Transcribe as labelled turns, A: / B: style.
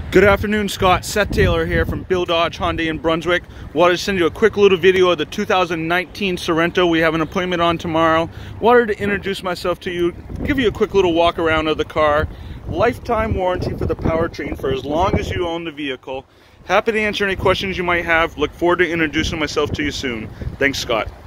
A: Good afternoon, Scott. Seth Taylor here from Bill Dodge Hyundai in Brunswick. Wanted to send you a quick little video of the 2019 Sorento. We have an appointment on tomorrow. Wanted to introduce myself to you, give you a quick little walk around of the car. Lifetime warranty for the powertrain for as long as you own the vehicle. Happy to answer any questions you might have. Look forward to introducing myself to you soon. Thanks, Scott.